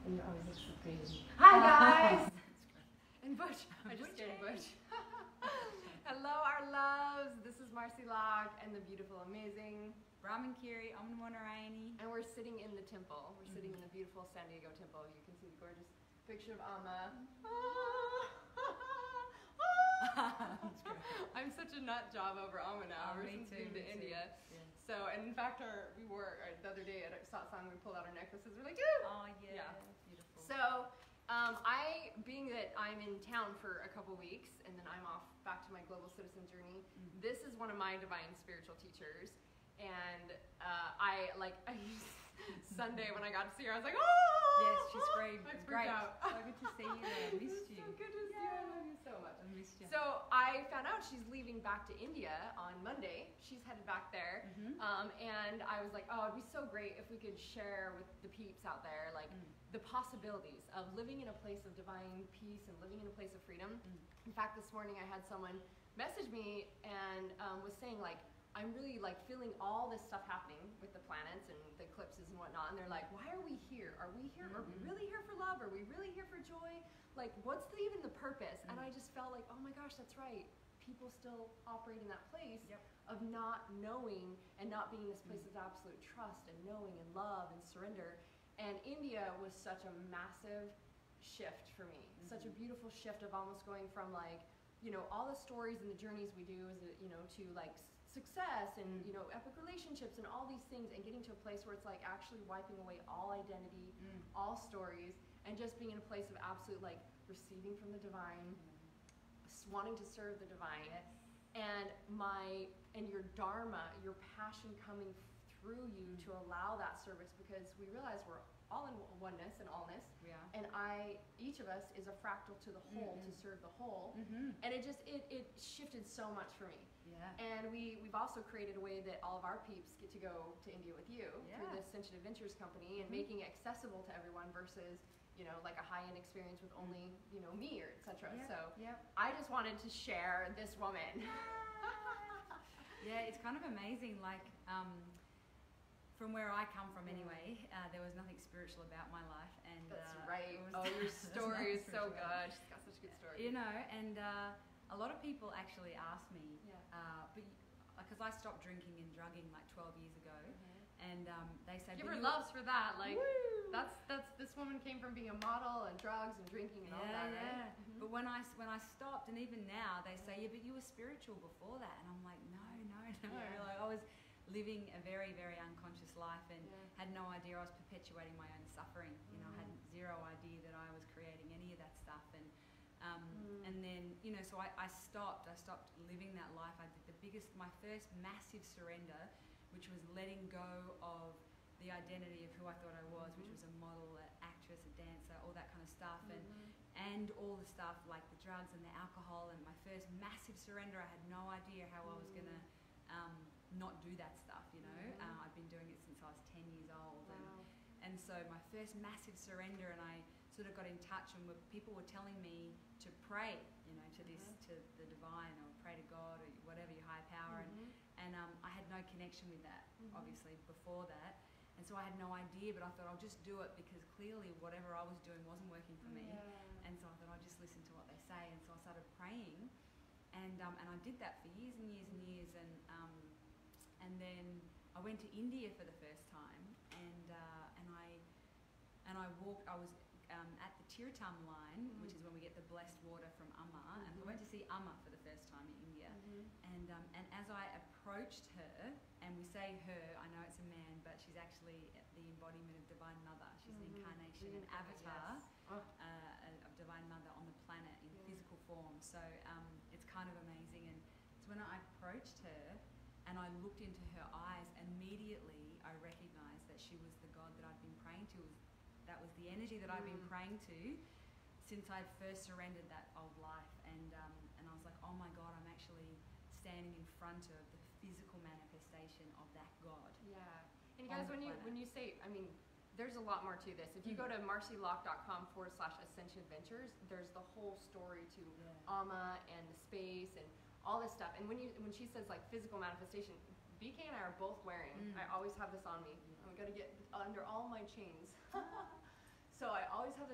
You always look so crazy. Hi guys! And Butch. I just scared Butch. Hello our loves. This is Marci and the beautiful, amazing BrahmanKyrie, and we're sitting in the temple. We're sitting in the beautiful San Diego temple. You can see the gorgeous picture of Amma. I'm such a nut job over Amma now. Ever since we moved to India. Yeah. So, and in fact, we wore the other day at satsang, we pulled out our necklaces. We're like, ooh! Oh yeah, beautiful. So, being that I'm in town for a couple weeks, and then I'm off back to my global citizen journey, this is one of my divine spiritual teachers. And Sunday when I got to see her, I was like, oh! Yes, she's great. I freaked great. out. So good to see you there. I missed you. So good to see you. I love you so much. I missed you. So I found out she's leaving back to India on Monday. She's headed back there. And I was like, oh, it'd be so great if we could share with the peeps out there, like, the possibilities of living in a place of divine peace and living in a place of freedom. In fact, this morning I had someone message me and was saying, like, I'm really like feeling all this stuff happening with the planets and the eclipses and whatnot, and they're like, why are we here? Are we here? Are we really here for love? Are we really here for joy? Like, what's even the purpose? And I just felt like, oh my gosh, that's right. People still operate in that place of not knowing and not being in this place of absolute trust and knowing and love and surrender. And India was such a massive shift for me. Such a beautiful shift of almost going from, like, you know, all the stories and the journeys we do as a, you know, to like success and, you know, epic relationships and all these things, and getting to a place where it's like actually wiping away all identity, all stories, and just being in a place of absolute, like, receiving from the divine, wanting to serve the divine, and your dharma, your passion coming through you to allow that service, because we realize we're all in oneness and allness, and each of us is a fractal to the whole to serve the whole, and it shifted so much for me. And we've also created a way that all of our peeps get to go to India with you through this Shanti Adventures company, and making it accessible to everyone versus, you know, like a high-end experience with only, you know, me or etc. So I just wanted to share this woman. Yeah, it's kind of amazing, like, from where I come from anyway, there was nothing spiritual about my life. And that's right. Oh, your story is so good. She's got such a good story. You know, and a lot of people actually ask me, because I stopped drinking and drugging like 12 years ago, and they say, give her loves for that. Like, that's this woman came from being a model and drugs and drinking and all that, right? But when I stopped, and even now they say, yeah, but you were spiritual before that, and I'm like, no. Like, I was living a very, very unconscious life, and had no idea I was perpetuating my own suffering. You know, I had zero idea that I was creating any of that stuff, and then, you know, so I stopped living that life. I did my first massive surrender, which was letting go of the identity of who I thought I was, which was a model, an actress, a dancer, all that kind of stuff, and all the stuff like the drugs and the alcohol. And my first massive surrender, I had no idea how I was gonna not do that stuff, you know. I've been doing it since I was 10 years old, and so my first massive surrender, and I sort of got in touch, and people were telling me to pray, you know, to the divine, or pray to God, or whatever, your higher power, and I had no connection with that, obviously, before that, and so I had no idea, but I thought I'll just do it, because clearly whatever I was doing wasn't working for me, and so I thought I'll just listen to what they say, and so I started praying, and I did that for years and years and years, and then I went to India for the first time, and I walked. I was at the Tirtham line, which is when we get the blessed water from Amma, and I went to see Amma for the first time in India, and as I approached her, and we say her, I know it's a man, but she's actually the embodiment of Divine Mother. She's an incarnation, an avatar of Divine Mother on the planet in physical form. So it's kind of amazing, and it's when I approached her and I looked into her eyes, immediately I recognized that she was the God that I'd been praying to. That was the energy that I've been praying to since I'd first surrendered that old life, and I was like, oh my God, I'm actually standing in front of the physical manifestation of that God. Yeah, and you guys, when you say, I mean, there's a lot more to this. If you go to marcilock.com/Ascension Adventures, there's the whole story to Amma and the space and all this stuff. And when she says like physical manifestation, BK and I are both wearing, I always have this on me. I'm gonna get under all my chains. So I always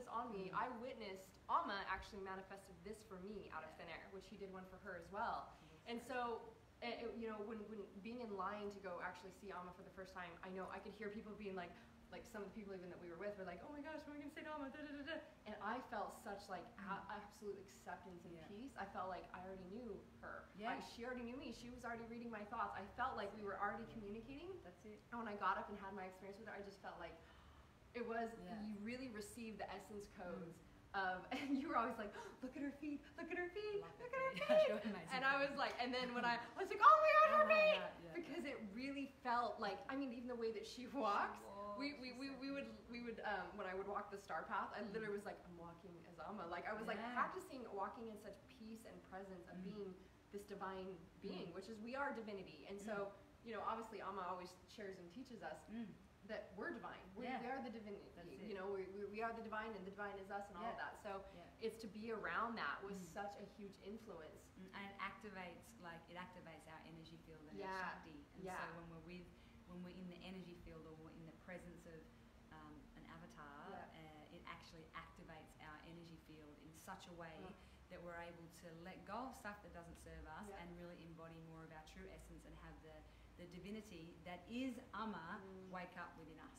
this on me. I witnessed Amma actually manifested this for me out of thin air, which he did one for her as well. And so, you know, when being in line to go actually see Amma for the first time, I know I could hear people being like some of the people even that we were with were like, oh my gosh, when are we going to say Amma? Da, da, da, da. And I felt such like absolute acceptance and peace. I felt like I already knew her. Yeah. Like, she already knew me. She was already reading my thoughts. I felt like we were already communicating. That's it. And when I got up and had my experience with her, I just felt like it was, you really received the essence codes of, and you were always like, look at her feet, look at her feet, look at her feet. And I was like, and then when I was like, oh my God, her feet! Because it really felt like, I mean, even the way that she walks, we would when I would walk the star path, I literally was like, I'm walking as Amma. Like, I was like practicing walking in such peace and presence of being this divine being, which is, we are divinity. And so, you know, obviously Amma always shares and teaches us that we're divine. We are the divinity. You know, we are the divine, and the divine is us, and all of that. So it's to be around that was such a huge influence. And it activates our energy field and our Shanti. And so when we're in the energy field, or we're in the presence of an avatar, it actually activates our energy field in such a way that we're able to let go of stuff that doesn't serve us and really embody more of our true essence and have the divinity that is Amma wake up within us.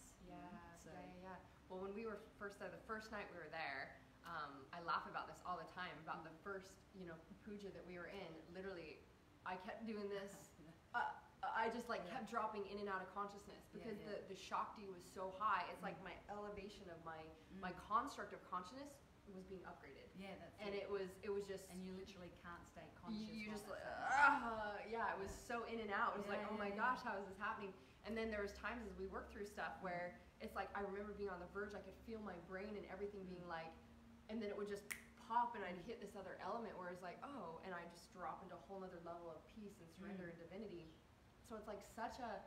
Well, when we were first there, the first night we were there, I laugh about this all the time, about the first, you know, puja that we were in. Literally, I kept doing this. I just like kept dropping in and out of consciousness because the Shakti was so high. It's like my elevation of my construct of consciousness was being upgraded. Yeah, that's and it. it was just, and you literally can't stay conscious. You just like, it was so in and out. It was like, oh my gosh, how is this happening? And then there was times as we worked through stuff where it's like, I remember being on the verge, I could feel my brain and everything being like, and then it would just pop and I'd hit this other element where it's like, oh, and I just drop into a whole other level of peace and surrender and divinity. So it's like such a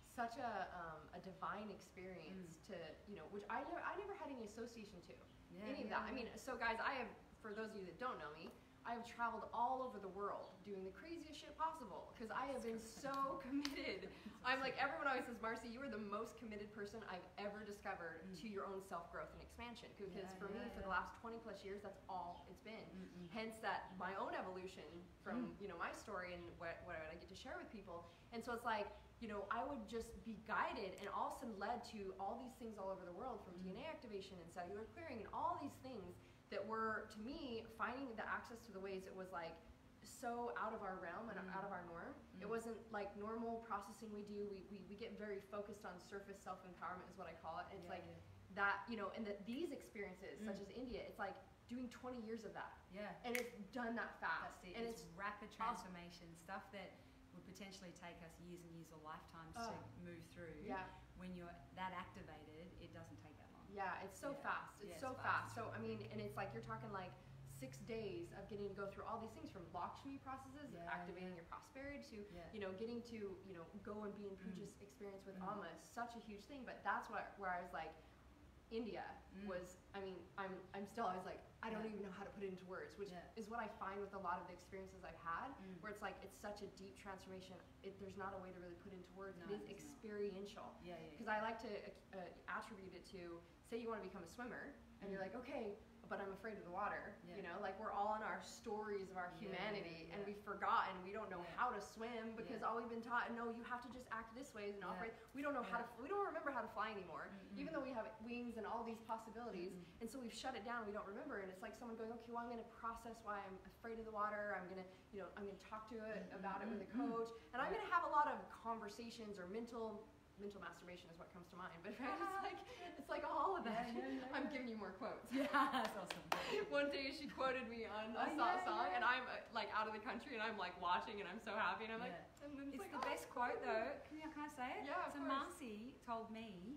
divine experience to, you know, which I never had any association to any of that. I mean, so guys, for those of you that don't know me, I have traveled all over the world doing the craziest shit possible because I have been so committed. I'm like, everyone always says, Marci, you are the most committed person I've ever discovered to your own self-growth and expansion. Because for me, for the last 20 plus years, that's all it's been. Hence that my own evolution from, you know, my story and what I get to share with people. And so it's like, you know, I would just be guided and all of a sudden led to all these things all over the world, from DNA activation and cellular clearing and all these things that were, to me, finding the access to the ways it was like so out of our realm and out of our norm. It wasn't like normal processing we do. We get very focused on surface self-empowerment is what I call it. It's like that, you know, and that these experiences, such as India, it's like doing 20 years of that. Yeah. And it's done that fast. That's it. And it's rapid transformation, stuff that would potentially take us years and years or lifetimes to move through. Yeah. When you're that activated, it doesn't take that long. Yeah, it's so fast. It's so fast. So, I mean, and it's like you're talking like 6 days of getting to go through all these things, from Lakshmi processes, activating your prosperity, to, you know, getting to, you know, go and be in Puja's experience with Amma is such a huge thing. But that's where I was like, India was, I mean, I'm still, I was like, I don't even know how to put it into words, which is what I find with a lot of the experiences I've had, where it's like, it's such a deep transformation. There's not a way to really put it into words. No, it is experiential. Because I like to attribute it to, say you want to become a swimmer, and you're like, okay, but I'm afraid of the water. You know, like, we're all in our stories of our humanity, and we've forgotten, we don't know how to swim because all we've been taught, no, you have to just act this way and operate. We don't know how to, we don't remember how to fly anymore, even though we have wings and all these possibilities. And so we've shut it down, we don't remember. And it's like someone going, okay, well, I'm going to process why I'm afraid of the water. I'm going to, you know, I'm going to talk to it about it with a coach. And I'm going to have a lot of conversations, or mental masturbation is what comes to mind, but it's like all of that. I'm giving you more quotes. Yeah, that's awesome. One day she quoted me on a song, and I'm like out of the country, and I'm like watching, and I'm so happy, and I'm like, and then it's the best quote though. Can I say it? Yeah, so Marci told me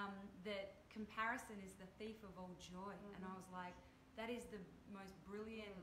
that comparison is the thief of all joy, and I was like, that is the most brilliant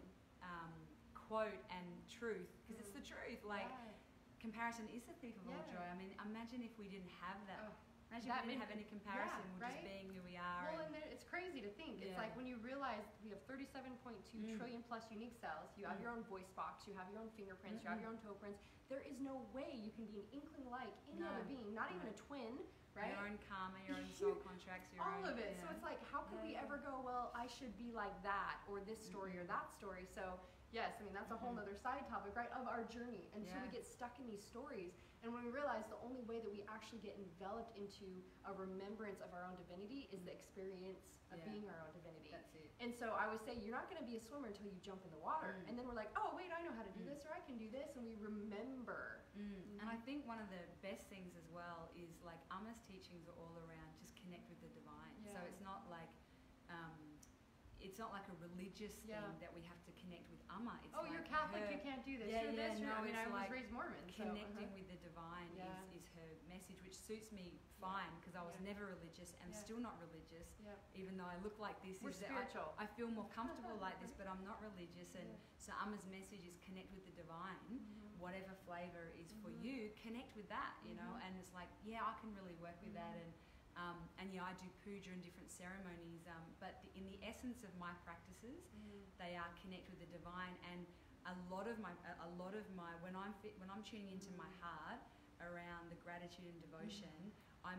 quote and truth, because it's the truth. Like, comparison is the thief of all joy. I mean, imagine if we didn't have that. Imagine if we didn't have any comparison, we're just being who we are. Well, and it's crazy to think. It's like when you realize we have 37.2 trillion plus unique cells, you have your own voice box, you have your own fingerprints, you have your own toe prints. There is no way you can be an inkling like any other being, not even a twin, right? Your own karma, your own soul contracts, your all own... of it. So it's like, how could we ever go, well, I should be like that, or this story or that story. So yes, I mean, that's a whole other side topic, right, of our journey. And so we get stuck in these stories. And when we realize the only way that we actually get enveloped into a remembrance of our own divinity is the experience of being our own divinity. That's it. And so I would say, you're not going to be a swimmer until you jump in the water. And then we're like, oh, wait, I know how to do this, or I can do this. And we remember. And I think one of the best things as well is like Amma's teachings are all around just connect with the divine. So it's not like a religious thing that we have to connect with Amma. It's you're Catholic, you can't do this. You're this. I mean, I was raised Mormon. Connecting with the divine is her message, which suits me fine because I was never religious and still not religious, even though I look like this. We're spiritual. I feel more comfortable like this, but I'm not religious. And so Amma's message is connect with the divine, whatever flavor is for you, connect with that, you know. And it's like, I can really work with that. And I do puja and different ceremonies, but in the essence of my practices, they are connect with the divine. And a lot of my when I'm tuning into my heart around the gratitude and devotion, I'm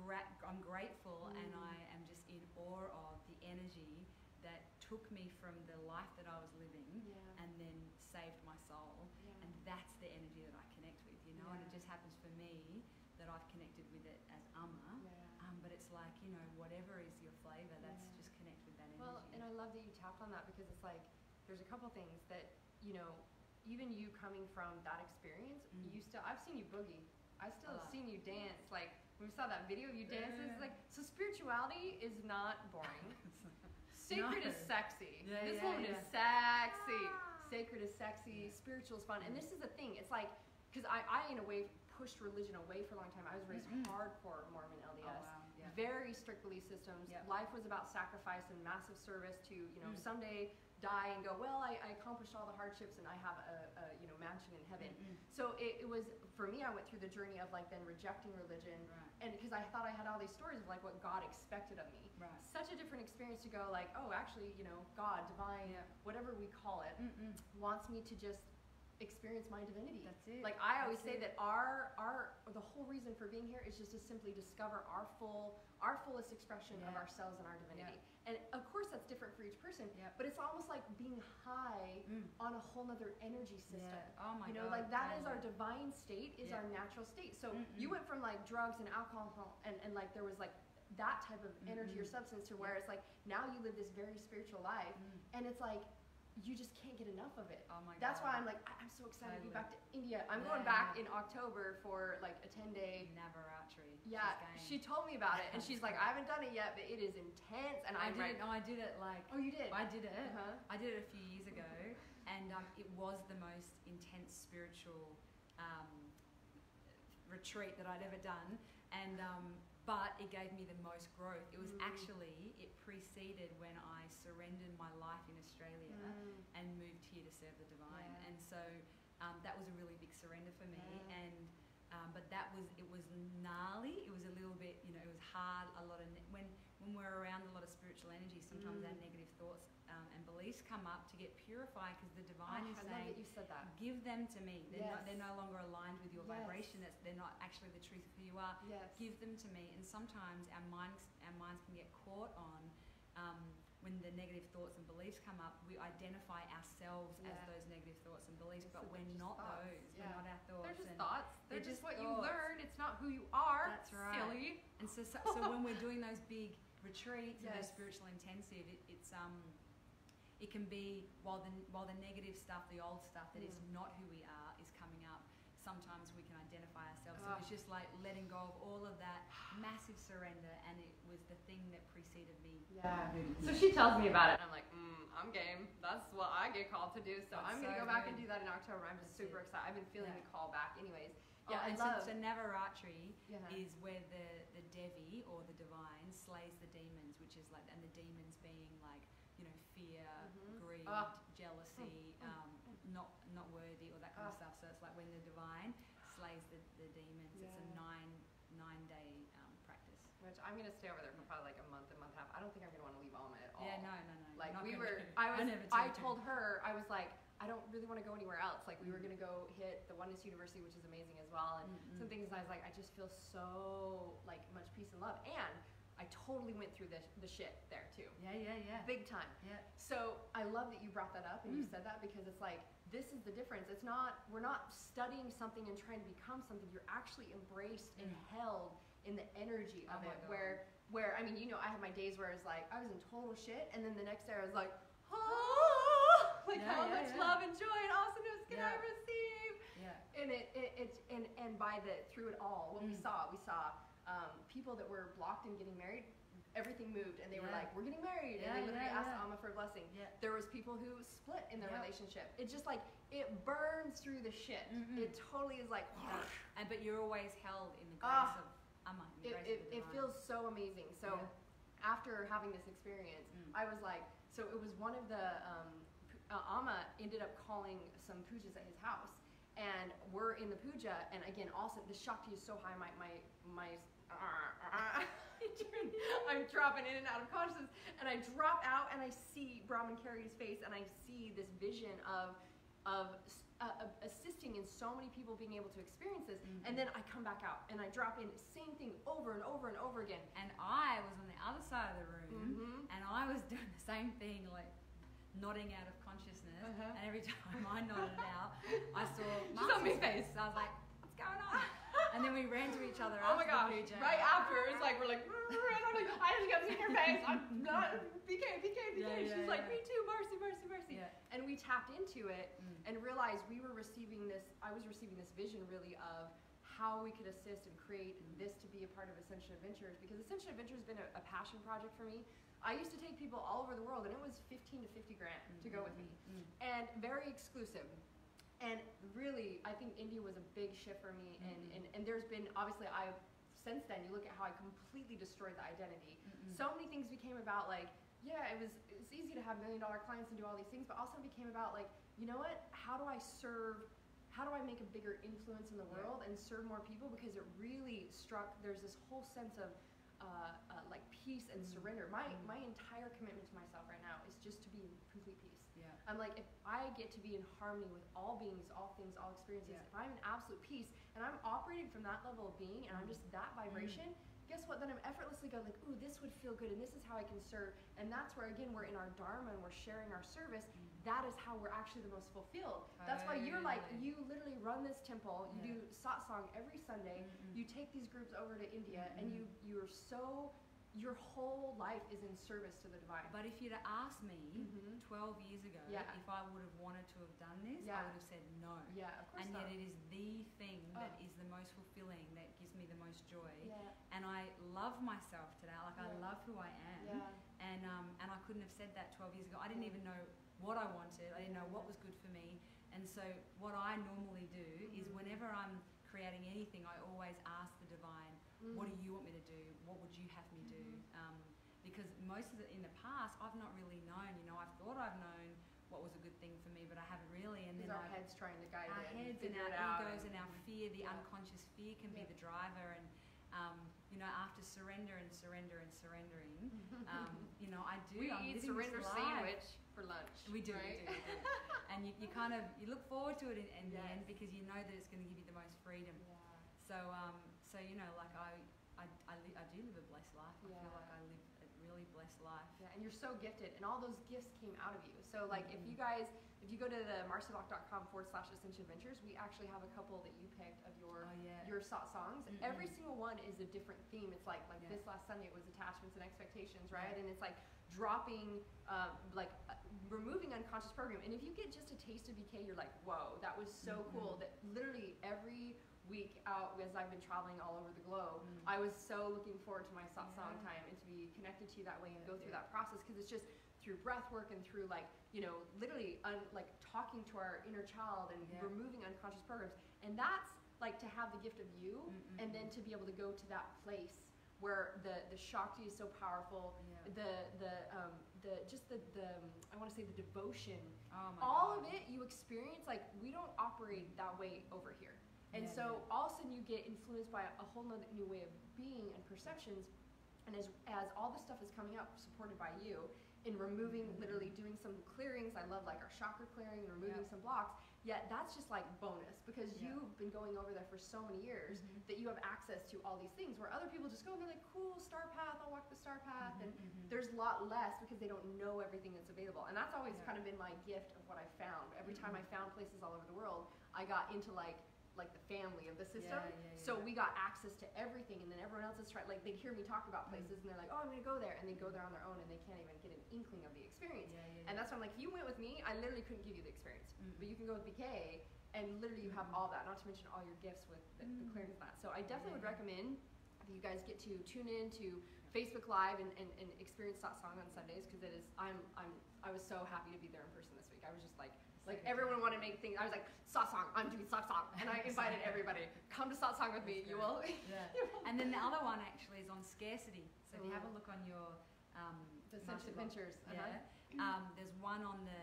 grateful and I am just in awe of the energy that took me from the life that I was living and then saved my soul. And that's the energy that I connect with, you know. And it just happens for me that I've connected with it as Amma. But it's like, you know, whatever is your flavor, that's just connect with that energy. Well, and I love that you tapped on that because it's like, there's a couple things that, you know, even you coming from that experience, I've seen you boogie. I've still seen you dance. Like, when we saw that video of you dancing, it's like, so spirituality is not boring. Sacred is sexy. This woman is sexy. Sacred is sexy. Spiritual is fun. And this is the thing. It's like, because I in a way, pushed religion away for a long time. I was raised hardcore Mormon LDS. Very strict belief systems. Life was about sacrifice and massive service to, you know, someday die and go, well, I accomplished all the hardships and I have a mansion in heaven. So it was, for me, I went through the journey of like then rejecting religion. And because I thought I had all these stories of like what God expected of me. Such a different experience to go like, oh, actually, you know, God, divine, whatever we call it, wants me to just experience my divinity. That's it. Like I always say that the whole reason for being here is just to simply discover our fullest expression of ourselves and our divinity. And of course that's different for each person, but it's almost like being high on a whole nother energy system. Oh my God. Like that is our divine state, is our natural state. So you went from like drugs and alcohol and like there was like that type of energy or substance to where it's like now you live this very spiritual life and it's like you just can't get enough of it. Oh my God. That's why I'm like, I'm so excited to be back to India. I'm going back in October for like a 10-day Navaratri. Yeah, she told me about it and she's like, I haven't done it yet, but it is intense. And I did it like. Oh, you did? I did it. I did it a few years ago, and it was the most intense spiritual retreat that I'd ever done, and but it gave me the most growth. It was actually, it preceded when I surrendered my life in Australia and moved here to serve the divine. And so that was a really big surrender for me. And but it was gnarly. It was a little bit, you know, it was hard. A lot of when we're around a lot of spiritual energy, sometimes our negative thoughts and beliefs come up to get purified because the divine is saying, I love that you said that. Give them to me. They're no longer aligned with your vibration. They're not actually the truth of who you are. Give them to me. And sometimes our minds can get caught on when the negative thoughts and beliefs come up. We identify ourselves as those negative thoughts and beliefs, but we're not thoughts. those. We're not our thoughts. They're just thoughts. They're just what thoughts. you learn. It's not who you are. That's right. Silly. And so when we're doing those big retreats and those spiritual intensive, it can be while the negative stuff, the old stuff that is not who we are is coming up. Sometimes we can identify ourselves. So it's just like letting go of all of that massive surrender, and it was the thing that preceded me. So she tells me about it, and I'm like, I'm game. That's what I get called to do. So I'm going to go back and do that in October. I'm just super excited. I've been feeling the call back anyways. And so Navaratri is where the Devi or the divine slays the demons, which is like, and the demons being like, you know, fear, greed, jealousy, not worthy, or that kind of stuff. So it's like when the divine slays the demons. It's a nine-day practice. Which I'm gonna stay over there for probably like a month and a half. I don't think I'm gonna want to leave Alma at all. Yeah, no. Like I told her, I was like, I don't really want to go anywhere else. Like we were gonna go hit the Oneness University, which is amazing as well, and some things. I was like, I just feel so like much peace and love, and I totally went through the shit there too. Yeah. Big time. Yeah. So I love that you brought that up and you said that, because it's like, this is the difference. We're not studying something and trying to become something. You're actually embraced and held in the energy of it. Where I mean, you know, I have my days where it's like I was in total shit, and then the next day I was like, how much love and joy and awesomeness can I receive? Yeah. And through it all, what we saw people that were blocked in getting married. Everything moved, and they were like, we're getting married, and they literally asked Amma for a blessing. There was people who split in their relationship. It's just like, it burns through the shit. It totally is like, but you're always held in the grace of Amma. It feels so amazing. So after having this experience, I was like, so it was one of the Amma ended up calling some pujas at his house, and we're in the puja, and again, also the Shakti is so high, I'm dropping in and out of consciousness, and I drop out, and I see BrahmanKyrie's face, and I see this vision of assisting in so many people being able to experience this, and then I come back out, and I drop in, same thing over and over and over again. And I was on the other side of the room, and I was doing the same thing, like nodding out of consciousness, and every time I nodded out, I saw Marci's face. So I was like, what's going on? And then we ran to each other after the puja. Right after, it's like, we're like, I just got to see your face. I'm not, BK. She's like, me too, Marci. Yeah. And we tapped into it and realized I was receiving this vision really of how we could assist and create this to be a part of Ascension Adventures, because Ascension Adventures has been a passion project for me. I used to take people all over the world, and it was 15 to 50 grand to go with me, and very exclusive. And really, I think India was a big shift for me, and there's been, obviously, since then, you look at how I completely destroyed the identity. So many things became about, like, it's easy to have $1 million clients and do all these things, but also became about, like, you know what, how do I make a bigger influence in the world and serve more people? Because it really there's this whole sense of like peace and surrender. My entire commitment to myself right now is just to be in complete peace. I'm like, if I get to be in harmony with all beings, all things, all experiences, if I'm in absolute peace and I'm operating from that level of being and I'm just that vibration, guess what? Then I'm effortlessly going like, ooh, this would feel good, and this is how I can serve. And that's where, again, we're in our dharma and we're sharing our service. That is how we're actually the most fulfilled. That's why you're like, you literally run this temple, you do satsang every Sunday, you take these groups over to India, and your whole life is in service to the divine. But if you'd have asked me 12 years ago if I would have wanted to have done this, I would have said no. Yeah, of course. And yet it is the thing that is the most fulfilling, that gives me the most joy. And I love myself today. Like, I love who I am. And I couldn't have said that 12 years ago. I didn't even know what I wanted. I didn't know what was good for me. And so what I normally do is whenever I'm creating anything, I always ask the divine, what do you want me to do? What would you have me do? Because most of it in the past, I've not really known. You know, I've thought I've known what was a good thing for me, but I haven't really. And then our heads trying to guide our it. Heads and our egos and our fear, the unconscious fear can be the driver. And you know, after surrendering, you know, I do. We eat surrender sandwich for lunch. We do, right? we do. And you kind of look forward to it in the end, because you know that it's going to give you the most freedom. So you know, like I do live a blessed life. I feel like I live a really blessed life. Yeah, and you're so gifted, and all those gifts came out of you. So like, if you go to the marcilock.com/Ascension Adventures, we actually have a couple that you picked of your satsangs. Every single one is a different theme. It's like this last Sunday, it was attachments and expectations, right? And it's like dropping, removing unconscious program. And if you get just a taste of BK, you're like, whoa, that was so cool. That literally every week out, as I've been traveling all over the globe, I was so looking forward to my satsang time and to be connected to you that way and go through that process, because it's just through breath work and through, like, you know, literally like talking to our inner child and removing unconscious programs. And that's like to have the gift of you, and then to be able to go to that place where the Shakti is so powerful, I want to say the devotion, all of it you experience. Like, we don't operate that way over here. And so all of a sudden you get influenced by a whole nother new way of being and perceptions. And as all this stuff is coming up, supported by you, in removing, literally doing some clearings. I love like our chakra clearing and removing some blocks. Yet that's just like bonus because you've been going over there for so many years that you have access to all these things where other people just go and they're like, cool, star path, I'll walk the star path. And there's a lot less because they don't know everything that's available. And that's always kind of been my gift of what I found. Every time I found places all over the world, I got into like the family of the system. So we got access to everything, and then everyone else is trying, like they'd hear me talk about places and they're like, oh, I'm gonna go there, and they go there on their own and they can't even get an inkling of the experience. And that's why I'm like, if you went with me, I literally couldn't give you the experience. But you can go with BK and literally you have all that, not to mention all your gifts with the clearance of that. So I definitely would recommend that you guys get to tune in to Facebook Live and experience Satsang on Sundays, because it is I was so happy to be there in person this week. I was just like everyone wanted to make things. I was like, satsang, I'm doing satsang, and I invited everybody, come to satsang with me. You will. And then the other one actually is on scarcity. So if you have a look on your the Essential Adventures, there's one on the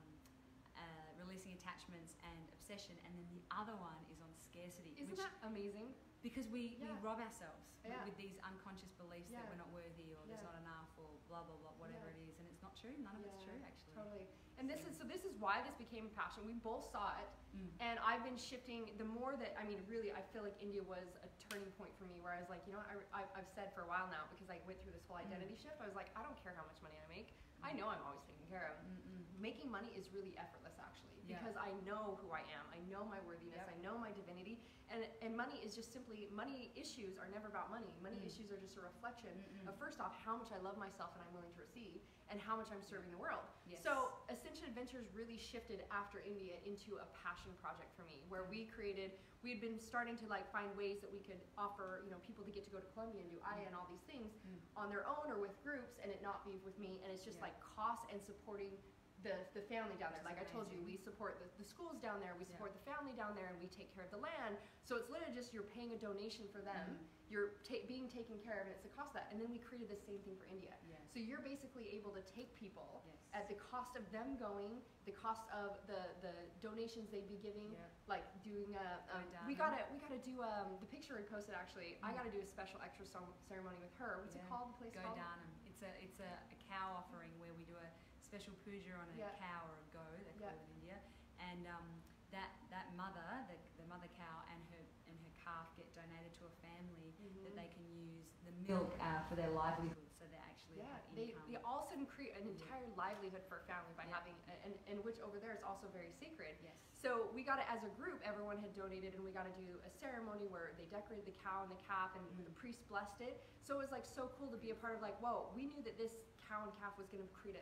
releasing attachments and obsession, and then the other one is on scarcity. Isn't that amazing? Because we rob ourselves with these unconscious beliefs that we're not worthy, or there's not enough, or blah blah blah, whatever it is, and it's not true. None of it's true, actually. Totally. And this is why this became a passion. We both saw it, and I've been shifting. The more that, I mean, really, I feel like India was a turning point for me, where I was like, you know, I've said for a while now, because I went through this whole identity shift. I was like, I don't care how much money I make. I know I'm always taken care of. Making money is really effortless, actually, because I know who I am. I know my worthiness. I know my divinity. And money is just simply, money issues are never about money. Money issues are just a reflection of, first off, how much I love myself and I'm willing to receive, and how much I'm serving the world. So Ascension Adventures really shifted after India into a passion project for me, where we had been starting to like find ways that we could offer, you know, people to get to go to Colombia and do Aya and all these things on their own or with groups, and it not be with me. And it's just like cost and supporting the family down there. Like I told you, we support the schools down there, we support the family down there, and we take care of the land. So it's literally just you're paying a donation for them, you're being taken care of, and it's the cost of that. And then we created the same thing for India. So you're basically able to take people at the cost of them going, the cost of the donations they'd be giving, like doing we gotta do the picture we posted actually. I gotta do a special extra ceremony with her. What's it called? The place called? It's a cow offering where we do a special puja on a cow or a goat, they call it in India, and that mother, the mother cow and her calf get donated to a family that they can use the milk for their livelihood, so they actually have income. They all of a sudden create an entire livelihood for a family by having, and which over there is also very sacred. So we got it as a group, everyone had donated, and we got to do a ceremony where they decorated the cow and the calf, and the priest blessed it. So it was like so cool to be a part of, like, whoa, we knew that this cow and calf was going to create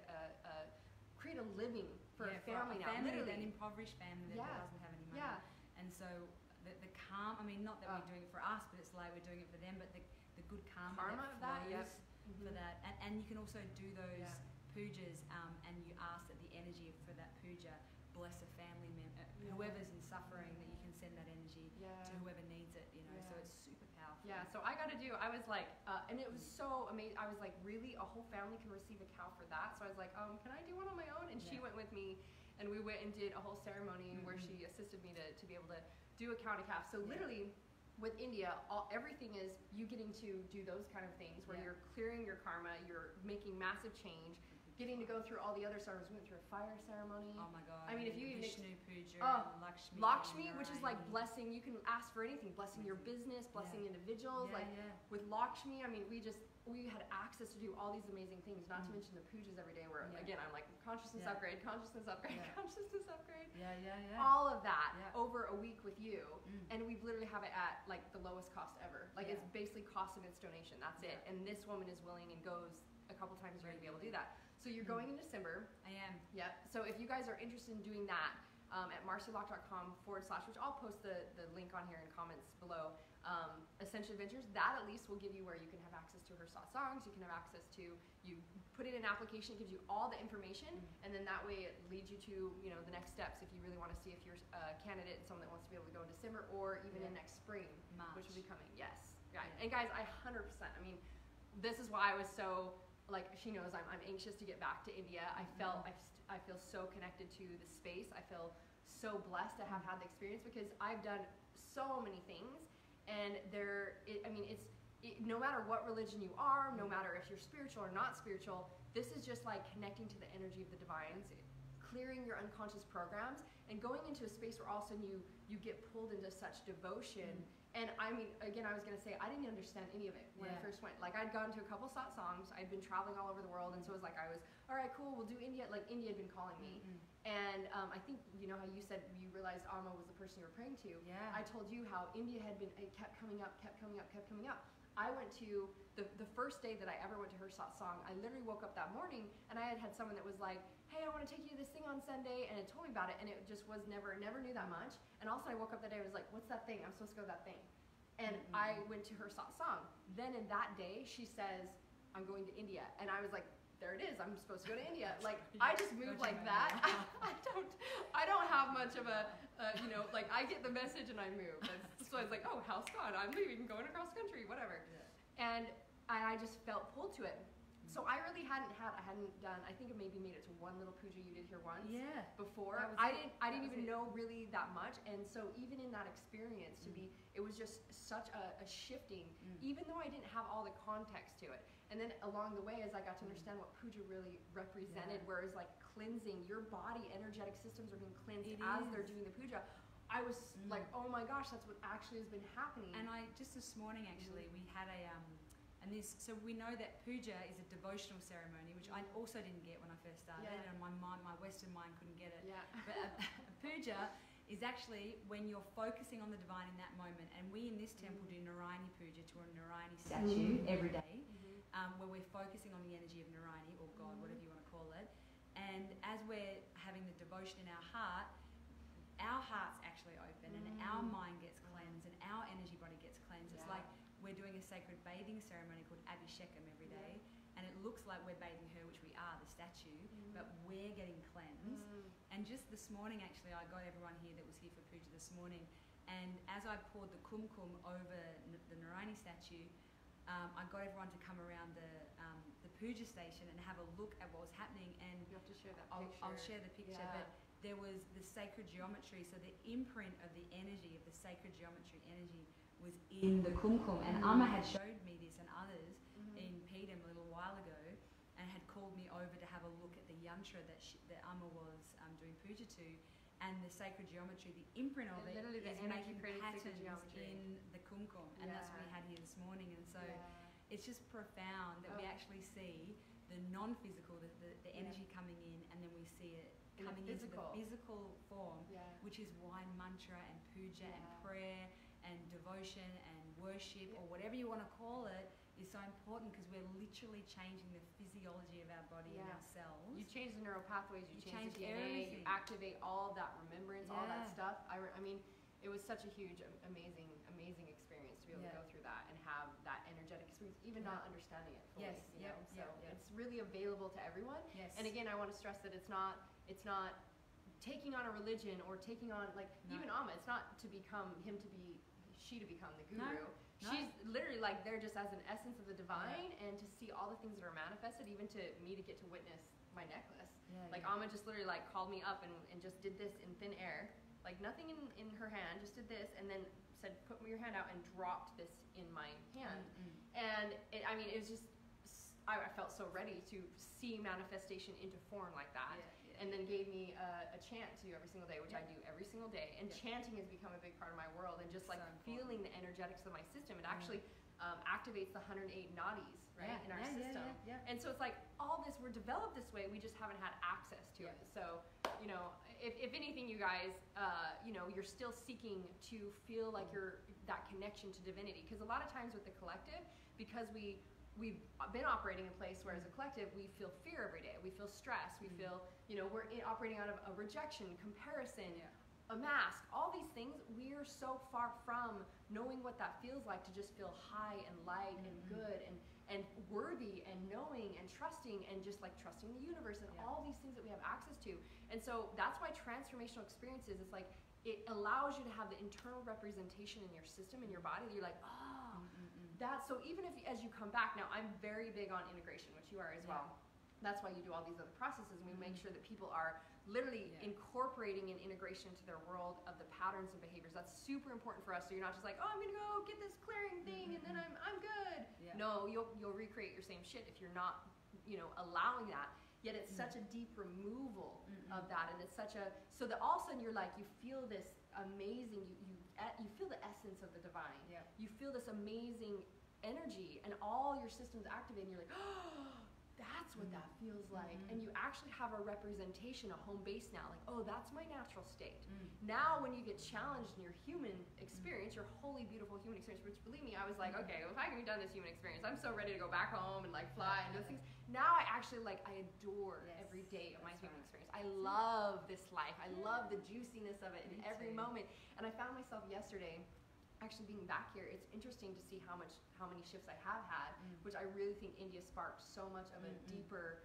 a living for a family now. An impoverished family that doesn't have any money. And so the calm, I mean, not that we're doing it for us, but it's like we're doing it for them, but the good karma that flows for that. And you can also do those pujas, and you ask that the energy for that puja bless a family member, whoever's in suffering, that you can send that energy to whoever needs it, you know, so it's super powerful. So I was like, and it was so amazing. I was like, really, a whole family can receive a cow for that? So I was like, can I do one on my own? And she went with me, and we went and did a whole ceremony where she assisted me to be able to do a cow and a calf. So literally, with India, everything is you getting to do those kind of things where you're clearing your karma, you're making massive change, getting to go through all the other ceremonies. We went through a fire ceremony. Oh my God. I mean, if you even Vishnu puja, Lakshmi, which is like blessing. You can ask for anything, blessing your business, blessing individuals. With Lakshmi, I mean, we had access to do all these amazing things. Not to mention the pujas every day, where again I'm like consciousness upgrade, consciousness upgrade, consciousness upgrade. All of that over a week with you, and we literally have it at like the lowest cost ever. Like it's basically cost of its donation. That's it. And this woman is willing and goes a couple times a year to be able to do that. So you're going in December. I am. So if you guys are interested in doing that, at marcilock.com / which I'll post the link on here in comments below, Ascension Adventures, that at least will give you where you can have access to her satsangs, you can have access to, you put in an application, it gives you all the information, and then that way it leads you to, you know, the next steps if you really want to see if you're a candidate and someone that wants to be able to go in December or even in next spring, which will be coming. And guys, I 100%, I mean, this is why I was so, like, she knows I'm anxious to get back to India. I feel so connected to the space. I feel so blessed to have had the experience, because I've done so many things, and no matter what religion you are, no matter if you're spiritual or not spiritual, this is just like connecting to the energy of the divines, clearing your unconscious programs and going into a space where all of a sudden you get pulled into such devotion. And I mean, again, I was going to say, I didn't understand any of it when I first went. Like, I'd gone to a couple songs. I'd been traveling all over the world. And so it was like, I was, all right, cool, we'll do India. Like, India had been calling me. And I think, you know how you said you realized Amma was the person you were praying to. Yeah. I told you how India had been, it kept coming up. I went to, the first day that I ever went to her song, I literally woke up that morning and I had someone that was like, hey, I want to take you to this thing on Sunday, and it told me about it, and it just was never knew that much. And also I woke up that day, I was like, what's that thing? I'm supposed to go to that thing. And I went to her song. Then in that day, she says, I'm going to India. And I was like, there it is, I'm supposed to go to India. Like, I just moved like that. I don't have much of a, you know, like, I get the message and I move. So I was like, oh, house gone, I'm leaving, going across country, whatever. And I just felt pulled to it. So I really hadn't done, I think it maybe made it to one little puja you did here once. Yeah. Before. I didn't even know really that much. And so even in that experience it was just such a shifting, even though I didn't have all the context to it. And then along the way, as I got to understand what puja really represented, whereas like cleansing, your body, energetic systems are being cleansed they're doing the puja. I was like, oh my gosh, that's what actually has been happening. And just this morning actually, we had so we know that puja is a devotional ceremony, which I also didn't get when I first started, and my Western mind couldn't get it. Yeah. But a puja is actually when you're focusing on the divine in that moment, and we in this temple do Narayani puja to a Narayani statue every day, where we're focusing on the energy of Narayani, or God, whatever you want to call it. And as we're having the devotion in our heart's actually open, and our mind gets cleansed, and our energy body gets cleansed. It's like we're doing a sacred bathing ceremony called Abhishekam every day, and it looks like we're bathing her, which we are, the statue, but we're getting cleansed. And just this morning, actually, I got everyone here that was here for puja this morning, and as I poured the kumkum over the Narayani statue, I got everyone to come around the puja station and have a look at what was happening. And you have to share that picture. I'll share the picture, but there was the sacred geometry, so the imprint of the energy, of the sacred geometry energy, was in the kumkum. And Amma had showed me this and others in Pedam a little while ago, and had called me over to have a look at the yantra that Amma was doing puja to, and the sacred geometry, the imprint of it is making patterns in the kumkum, and that's what we had here this morning. And so it's just profound that we actually see the non-physical, the energy coming in, and then we see it coming into the physical form, which is why mantra and puja and prayer and devotion and worship, or whatever you want to call it, is so important, because we're literally changing the physiology of our body and our cells. You change the neural pathways, you change the DNA, everything. You activate all of that remembrance, all that stuff. I mean, it was such a huge, amazing experience to be able to go through that and have that energetic experience, even not understanding it fully. So it's really available to everyone. And again, I want to stress that it's not taking on a religion or taking on, like, even Amma, it's not to become him to be, she to become the guru. She's literally like there just as an essence of the divine, and to see all the things that are manifested, even to me to get to witness my necklace. Amma just literally like called me up and just did this in thin air, like nothing in her hand, just did this, and then said, put your hand out, and dropped this in my hand. And it was just, I felt so ready to see manifestation into form like that. And then gave me a chant to do every single day, which I do every single day. And chanting has become a big part of my world. And just like feeling the energetics of my system, it actually activates the 108 nadis, right, in our system. And so it's like all this, we're developed this way, we just haven't had access to it. So, you know, if anything, you guys, you know, you're still seeking to feel like you're that connection to divinity. Because a lot of times with the collective, because we've been operating in a place where as a collective we feel fear every day, we feel stress, we feel, you know, we're operating out of a rejection, comparison, a mask, all these things. We are so far from knowing what that feels like to just feel high and light and good and worthy and knowing and trusting, and just like trusting the universe and all these things that we have access to. And so that's why transformational experiences, it's like it allows you to have the internal representation in your system, in your body, that you're like, oh, that's, so even if as you come back, now I'm very big on integration, which you are as well. That's why you do all these other processes, and we make sure that people are literally incorporating an integration into their world of the patterns and behaviors. That's super important for us. So you're not just like, oh, I'm gonna go get this clearing thing and then I'm good. No, you'll recreate your same shit if you're not, you know, allowing that. yet it's such a deep removal of that, and it's such a, so that all of a sudden you're like, you feel this amazing, you feel the essence of the divine. Yeah. You feel this amazing energy, and all your systems activate, and you're like, oh, that's what that feels like. And you actually have a representation, a home base now, like, oh, that's my natural state. Now when you get challenged in your human experience, your holy, beautiful human experience, which believe me, I was like, okay, well, if I can be done this human experience, I'm so ready to go back home and like fly and do things. Now I actually like, I adore every day of my human experience. I love this life. I love the juiciness of it in every moment. And I found myself yesterday, actually being back here, it's interesting to see how many shifts I have had, which I really think India sparked so much of a deeper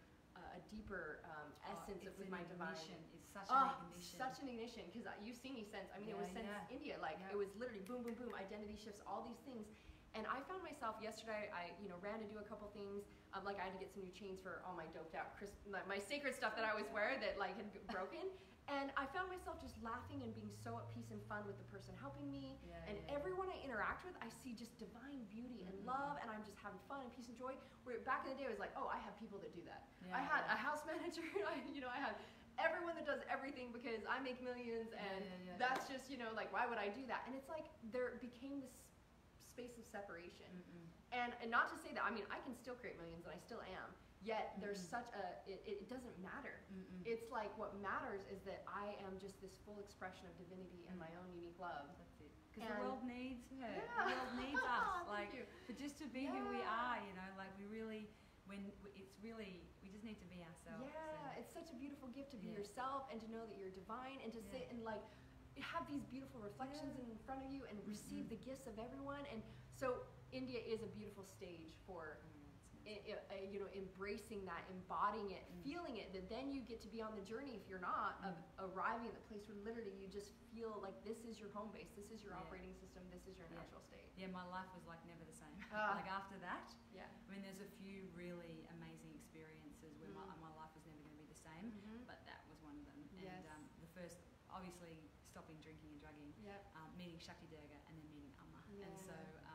essence with my divine. It's such an ignition. Such an ignition, because you've seen me since. I mean, it was since India. Like it was literally boom, boom, boom. Identity shifts, all these things. And I found myself yesterday. I ran to do a couple things. Like I had to get some new chains for all my doped out, my sacred stuff that I always wear that like had broken. And I found myself just laughing and being so at peace and fun with the person helping me. Everyone I interact with, I see just divine beauty and love, and I'm just having fun and peace and joy. Where back in the day, I was like, oh, I have people that do that. I had a house manager, I had everyone that does everything because I make millions, and that's just, like, why would I do that? And it's like, there became this space of separation. And not to say that, I mean, I can still create millions, and I still am. Yet there's such a, it doesn't matter. It's like what matters is that I am just this full expression of divinity and my own unique love. That's it. Because the world needs her. Yeah. The world needs us. Thank Like, you. but just to be who we are, like we really, we just need to be ourselves. Yeah, it's such a beautiful gift to be yourself and to know that you're divine and to sit and like have these beautiful reflections in front of you and receive the gifts of everyone. And so India is a beautiful stage for embracing that, embodying it, feeling it, that then you get to be on the journey, if you're not, of arriving at the place where literally you just feel like this is your home base, this is your operating system, this is your natural state. Yeah, my life was like never the same. Like after that, I mean, there's a few really amazing experiences where my life was never going to be the same, but that was one of them. And the first, obviously, stopping drinking and drugging, meeting Shakti Durga, and then meeting Amma. And so,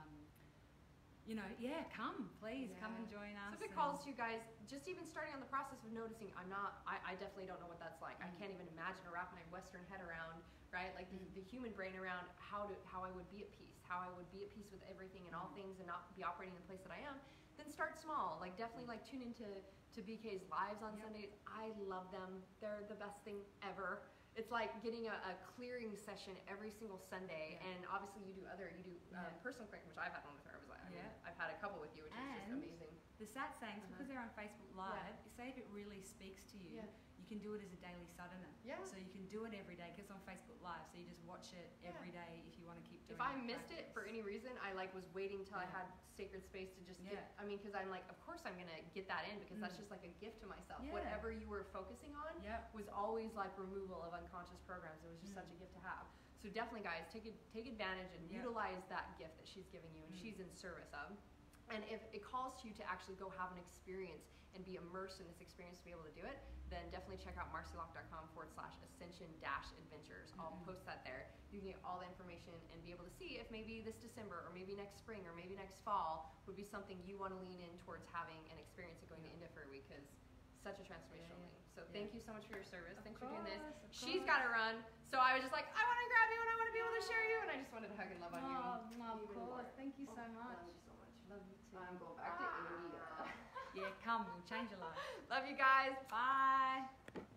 come, please, come and join us. So if it calls to you guys, just even starting on the process of noticing, I definitely don't know what that's like. I can't even imagine or wrap my Western head around, right? Like the human brain around how I would be at peace, how I would be at peace with everything and all things and not be operating in the place that I am. Then start small, like definitely like tune into BK's lives on Sundays. I love them. They're the best thing ever. It's like getting a clearing session every single Sunday, and obviously you do personal clearing, which I've had one with her. I've had a couple with you, which is just amazing. The satsangs, because they're on Facebook Live, say if it really speaks to you, you can do it as a daily sadhana. So you can do it every day, because it's on Facebook Live, so you just watch it every day if you want to keep doing it. If I missed it for any reason, I was waiting till I had sacred space to just get, because I'm like, of course I'm going to get that in, because that's just like a gift to myself. Whatever you were focusing on was always like removal of unconscious programs. It was just such a gift to have. So definitely, guys, take advantage and utilize that gift that she's giving you and she's in service of. And if it calls to you to actually go have an experience and be immersed in this experience to be able to do it, then definitely check out marcilock.com/ascension-adventures. I'll post that there. You can get all the information and be able to see if maybe this December or maybe next spring or maybe next fall would be something you want to lean in towards having an experience of going to India for a week, because such a transformational thing. So thank you so much for your service. Thanks for doing this. She's got to run. So I was just like, I want to grab you and I want to be able to share you. And I just wanted to hug and love on you. Of course. Thank you so much. Love you so much. Love you too. I'm going back to India. Yeah, come. We'll change your life. Love you guys. Bye.